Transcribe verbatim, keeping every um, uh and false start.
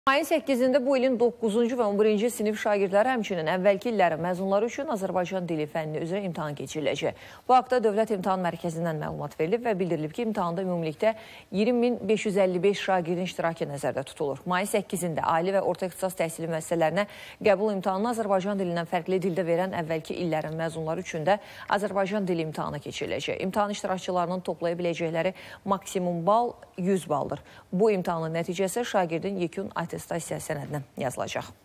Mayın səkkizində bu ilin doqquzuncu və on birinci sinif şagirdləri, həmçinin əvvəlki illərin məzunları üçün Azərbaycan dili fənni üzrə imtahan keçiriləcək. Bu haqda Dövlət İmtahan Mərkəzindən məlumat verilib və bildirilib ki, imtahanda ümumilikdə iyirmi min beş yüz əlli beş şagirdin iştirakı nəzərdə tutulur. Mayın səkkizində ali və orta ixtisas təhsili müəssisələrinə qəbul imtahanını Azərbaycan dilindən fərqli dildə verən əvvəlki illərin məzunları üçün də Azərbaycan dili imtahanı keçiriləcək. İmtahan iştirakçılarının toplaya biləcəkləri maksimum bal yüz baldır. Bu imtahanın nəticəsi şagirdin yekun attestasiya sənədinə yazılacaq.